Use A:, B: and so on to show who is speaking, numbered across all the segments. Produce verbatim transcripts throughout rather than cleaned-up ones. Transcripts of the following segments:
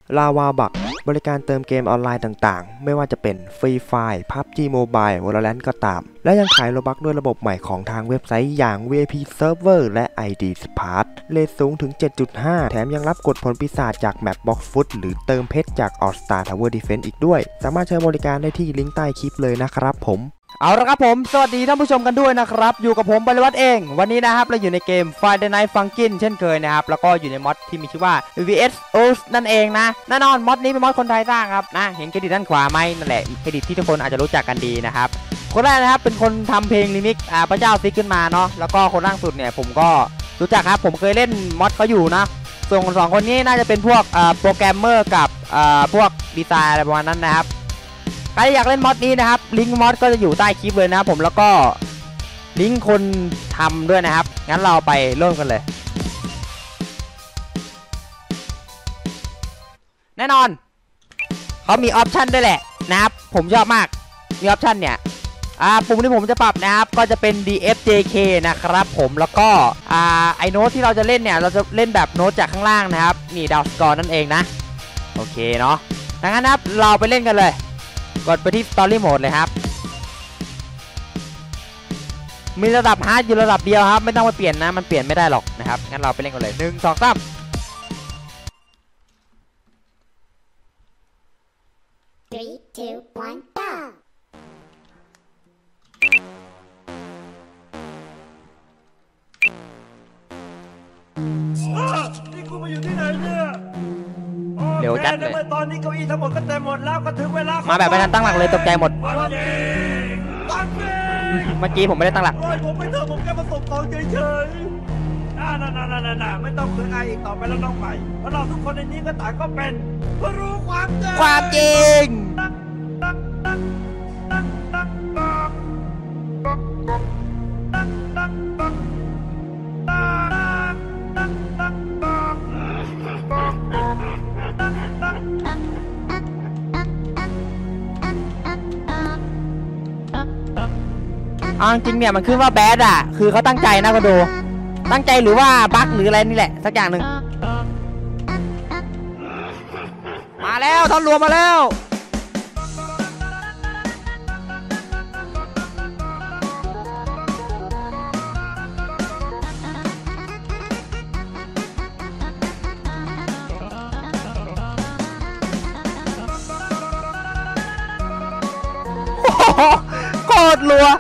A: ลาวาบักบริการเติมเกมออนไลน์ต่างๆไม่ว่าจะเป็นฟรีไฟล์ พับจี Mobile Valorant ก็ตามและยังขายโลบักด้วยระบบใหม่ของทางเว็บไซต์อย่าง วี ไอ พี Server และ ไอ ดี Smart เรทสูงถึง เจ็ดจุดห้า แถมยังรับกดผลปีศาจจากแมป Box Foot หรือเติมเพชรจาก All Star Tower Defense อีกด้วยสามารถใช้บริการได้ที่ลิงก์ใต้คลิปเลยนะครับผมเอาละครับผมสวัสดีท่านผู้ชมกันด้วยนะครับอยู่กับผมบริวัตรเองวันนี้นะครับเราอยู่ในเกม Friday Night Funkin' เช่นเคยนะครับแล้วก็อยู่ในมอดที่มีชื่อว่า วี เอส โอ เอส นั่นเองนะแน่นอนมอดนี้เป็นมอดคนไทยสร้างครับนะเห็นเครดิตด้านขวาไหมนั่นแหละเครดิตที่ทุกคนอาจจะรู้จักกันดีนะครับคนแรกนะครับเป็นคนทำเพลงรีมิกซ์พระเจ้าซิกขึ้นมาเนาะแล้วก็คนล่าสุดเนี่ยผมก็รู้จักครับผมเคยเล่นมอดเขาอยู่นะส่วนสองคนนี้น่าจะเป็นพวกโปรแกรมเมอร์กับพวกดีไซน์อะไรประมาณนั้นนะครับใครอยากเล่นมอดนี้นะครับลิงก์มอดก็จะอยู่ใต้คลิปเลยนะครับผมแล้วก็ลิงก์คนทำด้วยนะครับงั้นเราไปเริ่มกันเลยแน่นอนเขามีออปชันด้วยแหละนะครับผมชอบมากมีออปชันเนี่ยอ่าปุ่มที่ผมจะปรับนะครับก็จะเป็น ดี เอฟ เจ เค นะครับผมแล้วก็อ่าไอโน้ตที่เราจะเล่นเนี่ยเราจะเล่นแบบโน้ตจากข้างล่างนะครับนี่ดาวสกอร์นั่นเองนะโอเคเนาะดังนั้นนะครับเราไปเล่นกันเลยกดไปที่ Story Mode เลยครับมีระดับฮาร์ดอยู่ระดับเดียวครับไม่ต้องไปเปลี่ยนนะมันเปลี่ยนไม่ได้หรอกนะครับงั้นเราไปเล่นกันเลยหนึ่งสองสาม
B: three two one go
C: นี่กูมาอยู่ที่ไหนเนี่ย
A: เดี๋ยวจัดเลย
C: ตอนนี้เก้าอี้ทั้งหมดก็เต็มหมดแล้วก็ถึงเวลา
A: มาแบบไม่ทันตั้งหลักเลยตกใจหมดเมื่อกี้ผมไม่ได้ตั้งหลัก
C: ผมไม่เถอะผมแค่มาส่งของเฉยๆน่าน่าน่าน่าน่าไม่ต้องเผื่อไออีกต่อไปแล้วน้องใหม่เพราะเราทุกคนในนี้ก็ต่างก็เป็นผู้รู้ความจริง
A: ความจริงเอาจริงเนี่ยมันขึ้นว่าแบดอ่ะคือเขาตั้งใจนะก็ดูตั้งใจหรือว่าบั๊กหรืออะไรนี่แหละสักอย่างหนึ่งมาแล้วท่อนรวมมาแล้วโคตรรัว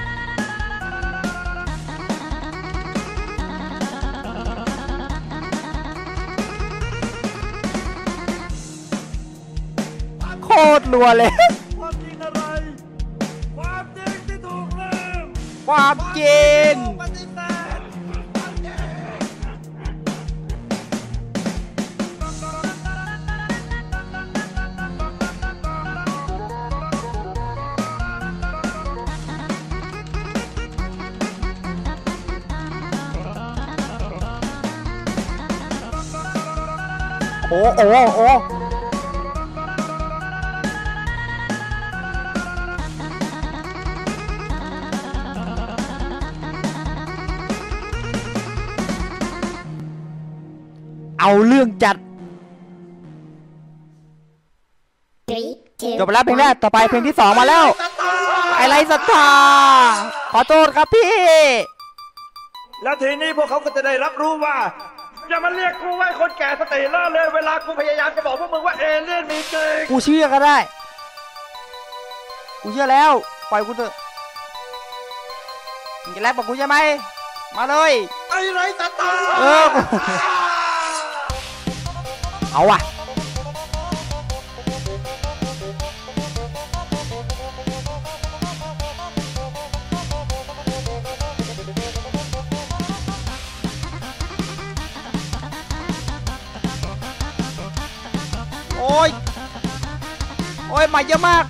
A: โคตรรัวเลย
C: ความจริงอะไรความจริงที่ถูกลืม
A: ความจริงโอ้โอ้โอ้เอาเรื่องจัดจบแล้วเพลงแรกต่อไปเพลงที่สองมาแล้วไอไรศรัทธาขอโทษครับพี่
C: แล้วทีนี้พวกเขาก็จะได้รับรู้ว่าอย่ามาเรียกกูว่าคนแก่สติล่าเลยเวลากูพยายามจะบอกพวกมึงว่าเอเลี่ยนมีจริง
A: กูเชื่อก็ได้กูเชื่อแล้วปล่อยกูเถอะมึงจะแลกบอกกูใช่ไหมมาเลย
C: ไอ้ไรศรัทธา
A: เออเอาว่ะโอ้ยโอ้ยมาเยอะมาก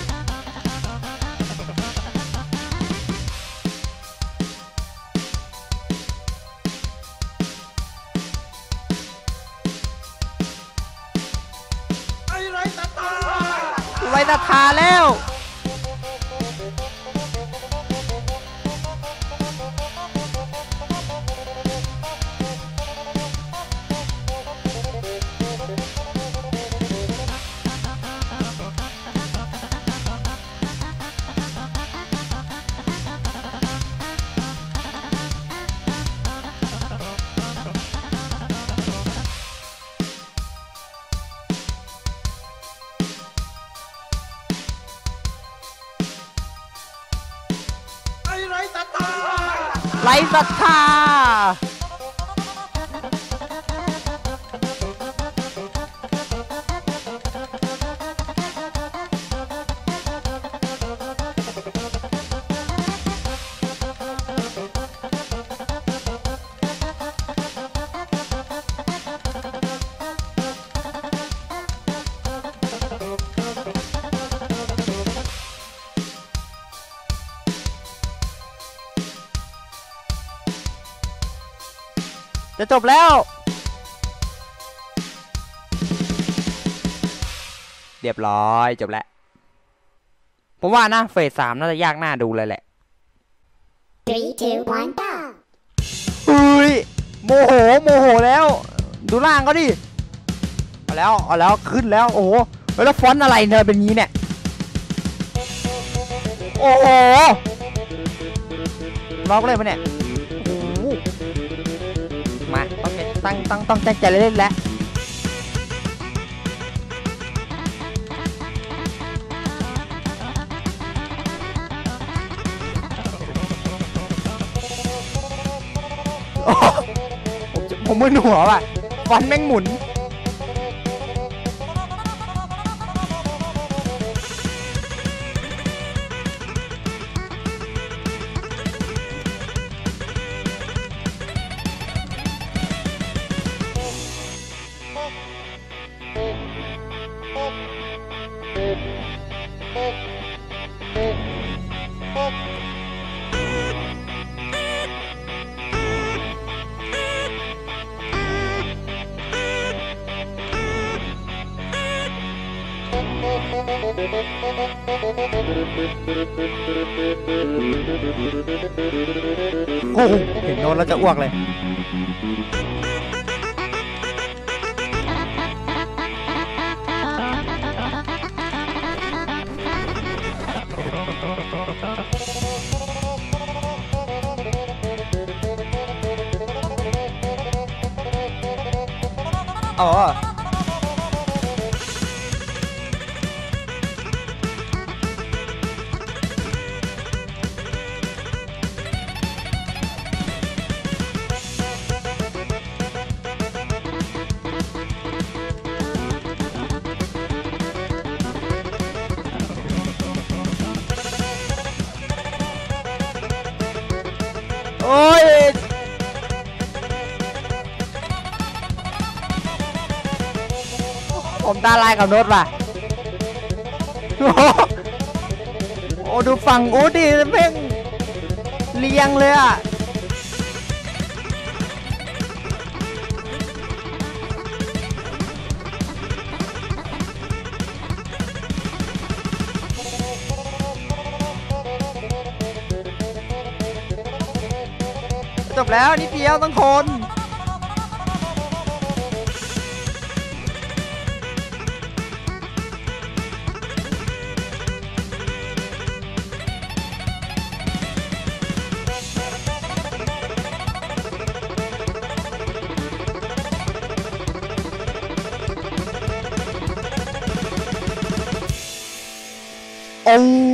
C: ไรตาตา
A: ไรตาทาแล้วร้ศรัทธาจะจบแล้วเรียบร้อยจบแล้วผมว่านะเฟสสามน่าจะยากน่าดูเลยแหละ
B: Three, two, one, go.
A: อุ้ยโมโหโมโหแล้วดูล่างเขาดิเอาแล้วเอาแล้วขึ้นแล้วโอ้โหแล้วฟอนต์อะไรเนี่ยเป็นงี้เนี่ยโอ้โหล็อกเลยปะเนี่ยโอ้โหมาต้องตั้งตั้งต้องใจเล่นแล้วผมมึนหัวว่ะฟันแม่งหมุนโอ้โหเห็นโน้ตแล้วจะอ้วกเลยอ๋อโอ้ยผมตาลายกับโน้ตว่ะโอ้ดูฝั่งอูดิเพ่งเลียงเลยอ่ะจบแล้วนิดเดียวต้องทนโอ้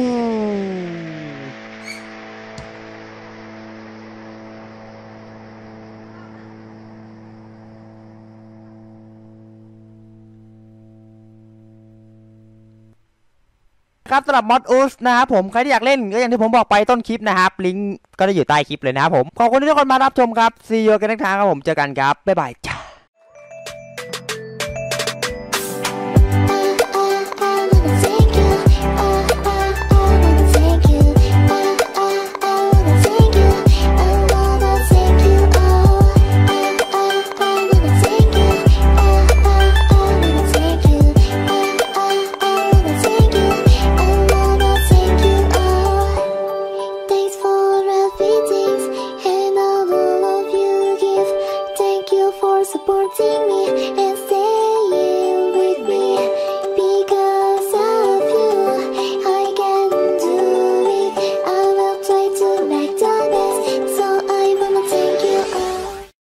A: ครับสำหรับมอดอุสนะครับผมใครที่อยากเล่นก็อย่างที่ผมบอกไปต้นคลิปนะครับลิงก์ก็จะอยู่ใต้คลิปเลยนะครับผมขอบคุณที่ทุกคนมารับชมครับซีโอกันนักทางครับผมเจอกันครับบ๊ายบายจ้า